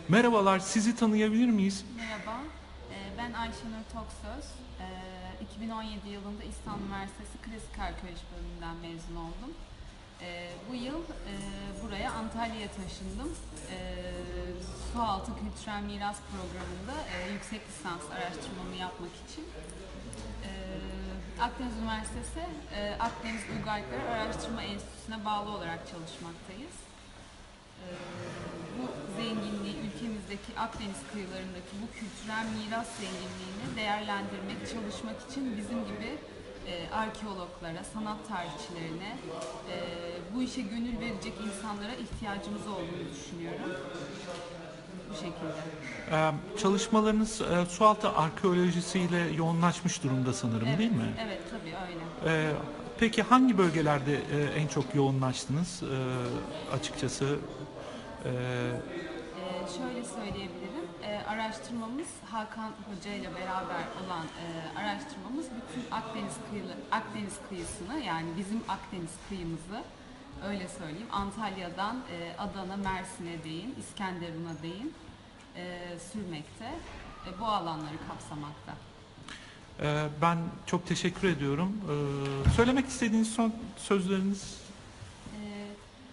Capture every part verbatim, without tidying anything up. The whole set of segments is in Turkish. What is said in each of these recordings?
Merhabalar, sizi tanıyabilir miyiz? Merhaba, e, ben Ayşenur Toksöz. E, iki bin on yedi yılında İstanbul Üniversitesi Klasik Arkeoloji bölümünden mezun oldum. E, bu yıl e, buraya Antalya'ya taşındım. E, Sualtı Kültürel Miras Programı'nda e, yüksek lisans araştırmamı yapmak için. E, Akdeniz Üniversitesi e, Akdeniz Uygarlıkları Araştırma Enstitüsü'ne bağlı olarak çalışmaktayız. E, Bu zenginliği, ülkemizdeki Akdeniz kıyılarındaki bu kültürel miras zenginliğini değerlendirmek, çalışmak için bizim gibi e, arkeologlara, sanat tarihçilerine, e, bu işe gönül verecek insanlara ihtiyacımız olduğunu düşünüyorum. Bu şekilde. Ee, çalışmalarınız e, sualtı arkeolojisiyle yoğunlaşmış durumda sanırım, Evet, değil mi? evet tabii öyle. Ee, peki hangi bölgelerde e, en çok yoğunlaştınız e, açıkçası? E, Ee, şöyle söyleyebilirim, Ee, araştırmamız Hakan Hoca ile beraber olan e, araştırmamız bütün Akdeniz kıyı, Akdeniz kıyısını, yani bizim Akdeniz kıyımızı, öyle söyleyeyim, Antalya'dan e, Adana, Mersin'e değin, İskenderun'a değin e, sürmekte, e, bu alanları kapsamakta. e, ben çok teşekkür ediyorum. Ee, söylemek istediğiniz son sözleriniz? Ee,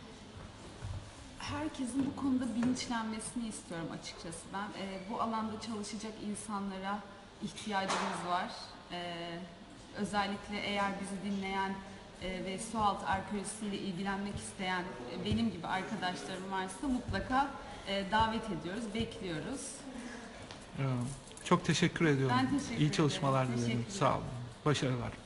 Herkesin bu konuda bilinçlenmesini istiyorum açıkçası. Ben e, bu alanda çalışacak insanlara ihtiyacımız var. E, özellikle eğer bizi dinleyen e, ve sualtı arkeolojisiyle ilgilenmek isteyen e, benim gibi arkadaşlarım varsa mutlaka e, davet ediyoruz, bekliyoruz. Ee, çok teşekkür ediyorum. Ben teşekkür İyi ederim. çalışmalar dilerim. Teşekkürler. Sağ olun. Başarılar.